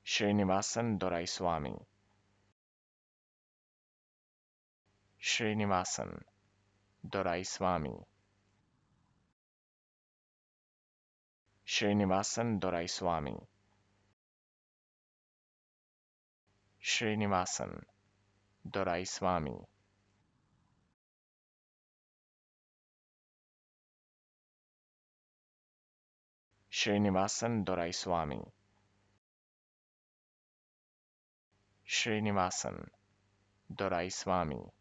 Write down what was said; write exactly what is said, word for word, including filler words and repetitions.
Srinivasan Doraiswamy. Srinivasan Doraiswamy. Srinivasan Doraiswamy. Srinivasan Doraiswamy. Srinivasan Doraiswamy. Srinivasan Doraiswamy.